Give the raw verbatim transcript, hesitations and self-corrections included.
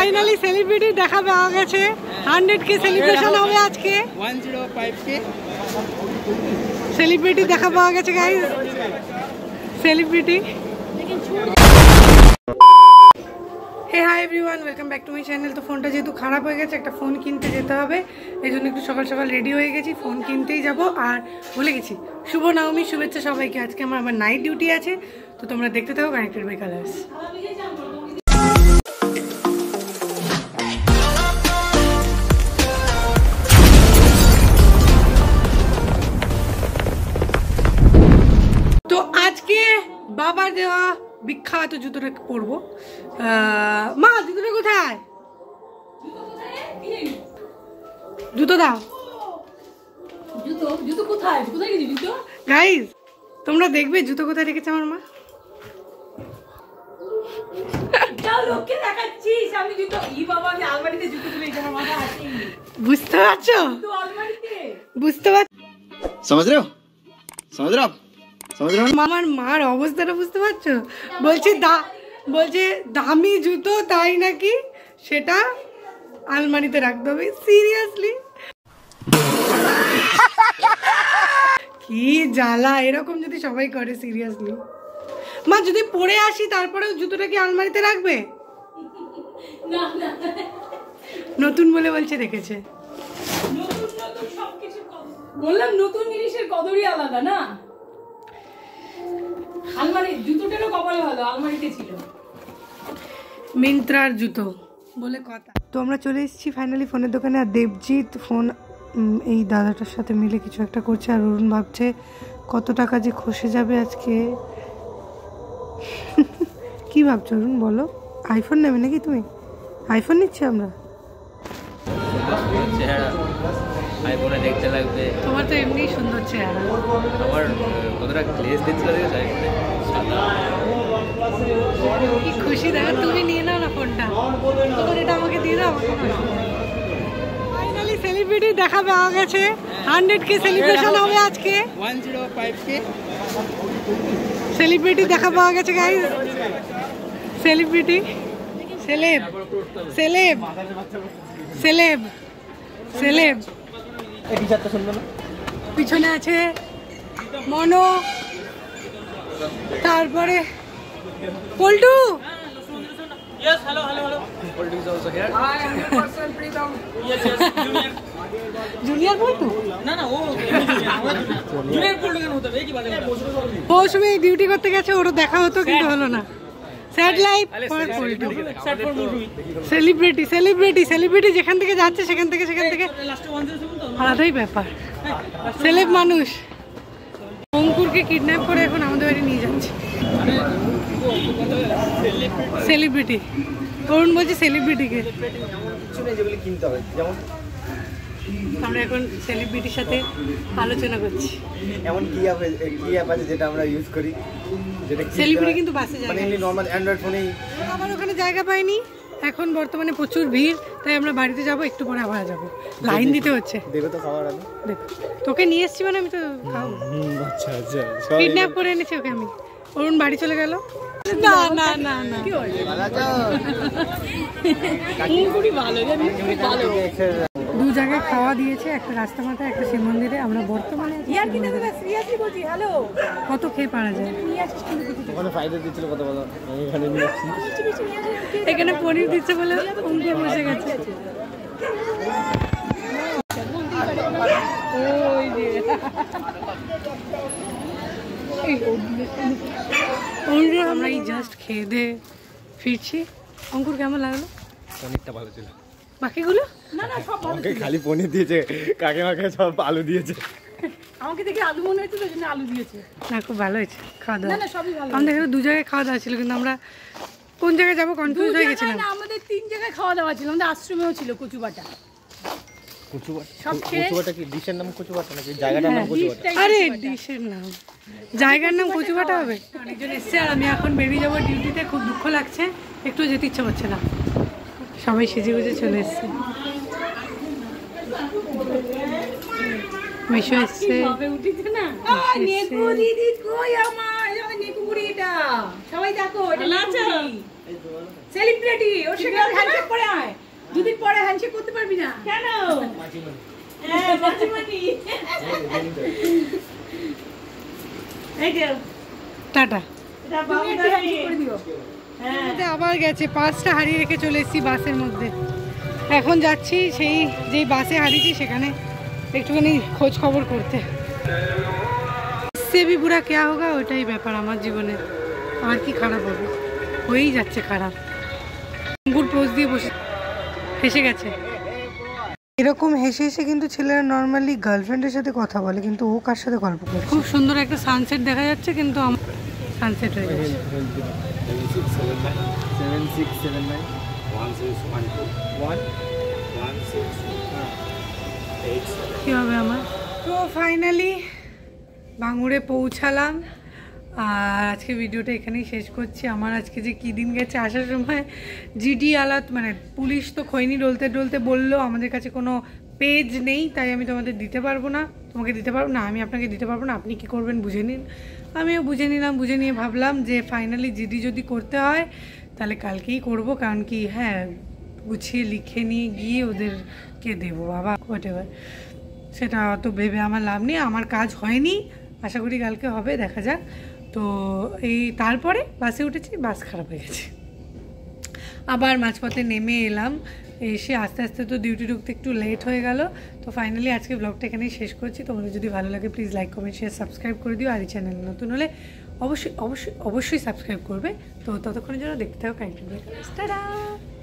Finally celebrity দেখা পাওয়া গেছে। হান্ড্রেড কে সেলিব্রেশন হবে আজকে। one oh five কে সেলিব্রিটি দেখা পাওয়া গেছে guys. Celebrity. Hey hi everyone, welcome back to my channel. তো ফোনটা যেহেতু খারাপ হয়ে গেছে, একটা ফোন কিনতে যেতে হবে, এই জন্য একটু সকাল সকাল রেডি হয়ে গেছি, ফোন কিনতেই যাব। আর ভুলে গেছি, শুভ নবমী শুভেচ্ছা সবাইকে। আজকে আমার আবার নাইট ডিউটি আছে, তো তোমরা দেখতে থাকো কানেক্টেড বাই কালার্স। তো আজকে বাবার দেওয়া বিখ্যাত জুতোটা পরবো। মা জুতোটা কোথায়? জুতো দাও। জুতো জুতো কোথায়? কোথায় গেছি জুতো? গাইস তোমরা দেখবে জুতো কোথায় রেখেছে আমার মা। লোককে দেখাচ্ছিস আমি জুতো। ই বাবা, আমি আলমারিতে জুতো তুলে আমার মাথা আছে। বুঝতে পারছো? আলমারিতে বুঝতে পারছো? समझ रहे हो समझ रहे हो মামার মার অবস্থাটা বুঝতে পারছো? বলছে দা বলছে দামি জুতো, তাই নাকি সেটা আলমারিতে রাখতে হবে। সিরিয়াসলি কি জ্বালা, এরকম যদি সবাই করে। সিরিয়াসলি মা, যদি পরে আসি তারপরেও জুতোটা কি আলমারিতে রাখবে? নতুন বলে বলছে রেখেছে। বললাম নতুন জিনিসের কদরই আলাদা না। আলমারি জুতোটারও কপাল ভালো, আলমারিতে ছিল। মিন্ত্রার জুতো বলে কথা। তো আমরা চলে এসেছি ফাইনালি ফোনের দোকানে। আর দেবজিৎ ফোন এই দাদাটার সাথে মিলে কিছু একটা করছে। আর অরুণ ভাবছে কত টাকা যে খসে যাবে আজকে। কি ভাবছো অরুণ বলো? আইফোন নেবে নাকি তুমি? আইফোন নিচ্ছি আমরা। আইফোনে দেখতে লাগবে। তোমার তো এমনিই সুন্দর চেহারা। আমার কতটা গ্লেজ দিচ্ছিল দেখেছো আইফোনে? কি খুশি দেখা। তুমি নিয়ে নাও না ফোনটা, তোমার এটা আমাকে দিয়ে দাও। ফাইনালি সেলিব্রিটি দেখা পাওয়া গেছে। হান্ড্রেড কে সেলিব্রেশন হবে আজকে। one oh five কে সেলিব্রিটি দেখা পাওয়া গেছে guys. Celebrity celeb celeb celeb celeb. পিছনে আছে মনো, তারপরে Paltu. Yes, hello, hello, hello. Poldu is also here. I am the person freedom. Yes, yes, junior. Junior Paltu? না না, ও জুনিয়র পল্টু কেন হতে হবে? এই কি বাজে কথা। পৌঁছবে ডিউটি করতে গেছে, ওরও দেখা হতো কিন্তু হলো না। Sad life for Paltu. Sad for movie. Celebrity celebrity celebrity যেখান থেকে যাচ্ছে সেখান থেকে সেখান থেকে আলাদাই ব্যাপার। সেলেব মানুষ। অঙ্কুরকে কিডন্যাপ করে এখন আমাদের বাড়ি নিয়ে যাচ্ছে। সেলিব্রিটি অরুণ বলছে সেলিব্রিটিকে। আমরা এখন সেলিব্রিটির সাথে আলোচনা করছি। এমন কি অ্যাপ কি অ্যাপ আছে যেটা আমরা ইউজ করি, যেটা সেলিব্রিটি কিন্তু বাসে যায়, মানে এমনি নরমাল অ্যান্ড্রয়েড ফোনেই। আমার ওখানে জায়গা পাইনি, এখন বর্তমানে প্রচুর ভিড়, তাই আমরা বাড়িতে যাব, একটু পরে আবার যাব। লাইন দিতে হচ্ছে। দেখো তো খাবার আলো। দেখ তোকে নিয়ে এসেছি মানে আমি তো খাবো। আচ্ছা আচ্ছা, কিডন্যাপ করে এনেছি ওকে আমি। অরুণ বাড়ি চলে গেল। না না না না, কি হয়েছে? দু জায়গায় খাওয়া দিয়েছে, একটা রাস্তা মাথায়, একটা শিব মন্দিরে। আমরা বর্তমানে কত খেয়ে পারা যায়। এখানে পনির দিচ্ছে বলে অঙ্কুর বসে গেছে। আমরা এই জাস্ট খেয়ে দিয়ে ফিরছি। অঙ্কুর কেমন লাগলো? পনিরটা ভালো ছিল। বাকিগুলো না না সব ভালো ছিল। খালি পনির দিয়েছে, কাকে মাকে সব আলু দিয়েছে। আমাকে দেখে আলু মনে হয়েছিল, ওই জন্য আলু দিয়েছে। না খুব ভালো হয়েছে খাওয়া দাওয়া। না না সবই ভালো। আমাদের এখানে দু জায়গায় খাওয়া দাওয়া ছিল, কিন্তু আমরা কোন জায়গায় যাবো কনফিউজ হয়ে গেছিলাম। না আমাদের তিন জায়গায় খাওয়া দাওয়া ছিল। আমাদের আশ্রমেও ছিল কচুবাটা। জায়গার নাম কচুবাটা হবে। অনেকজন এসছে আর আমি এখন বেরিয়ে যাবো ডিউটিতে। খুব দুঃখ লাগছে, একটু যেতে ইচ্ছা করছে না। সবাই সেজে গুজে চলে এসছে। মিশো এসছে। সবাই দেখো সেলিব্রিটি, ওর সাথে হ্যান্ডশেক করে আয়। বেশি করতে পারবি না কেন হ্যাঁ মাছিমানি এই যে টাটা এটা বাবু দাঁড়ি করে দিও হ্যাঁ আবার গেছে পাঁচটা হারিয়ে রেখে চলে এসেছি বাসের মধ্যে এখন যাচ্ছি সেই যেই বাসে হারিয়েছি সেখানে একটুখানি খোঁজ খবর করতে সে ভি বুড়া কে হোগা ওইটাই ব্যাপার আমার জীবনে আর কি খারাপ হবে হয়েই যাচ্ছে খারাপ অঙ্কুর পোজ দিয়ে বসে হেসে গেছে এরকম হেসে হেসে কিন্তু ছেলেরা নর্মালি গার্লফ্রেন্ডের সাথে কথা বলে কিন্তু ও কার সাথে গল্প করে খুব সুন্দর একটা সানসেট দেখা যাচ্ছে কিন্তু আমার সানসেট হয়ে গেছে seven six seven nine one কী হবে আমার তো ফাইনালি বাঙুরে পৌঁছালাম আর আজকে ভিডিওটা এখানেই শেষ করছি আমার আজকে যে কী দিন গেছে আসার সময় জিডি আলাত মানে পুলিশ তো খৈনি ডলতে ডলতে বললো আমাদের কাছে কোনো পেজ নেই তাই আমি তোমাদের দিতে পারবো না তোমাকে দিতে পারবো না আমি আপনাকে দিতে পারবো না আপনি কি করবেন বুঝে নিন আমিও বুঝে নিলাম বুঝে নিয়ে ভাবলাম যে ফাইনালি জিডি যদি করতে হয় তাহলে কালকেই করব কারণ কি হ্যাঁ গুছিয়ে লিখে নিয়ে গিয়ে ওদেরকে দেবো বাবা হোয়াটএভার সেটা অত ভেবে আমার লাভ নেই আমার কাজ হয়নি আশা করি কালকে হবে দেখা যাক তো এই তারপরে বাসে উঠেছি বাস খারাপ হয়ে গেছে আবার মাঝপথে নেমে এলাম এসে আস্তে আস্তে তো ডিউটি ঢুকতে একটু লেট হয়ে গেল তো ফাইনালি আজকে ব্লগটা এখানেই শেষ করছি তোমাদের যদি ভালো লাগে please like comment share subscribe করে দিও আর এই চ্যানেল নতুন হলে অবশ্যই অবশ্যই অবশ্যই সাবস্ক্রাইব করবে তো ততক্ষণের জন্য দেখতে থাকো কাইন্ডলি টাটা।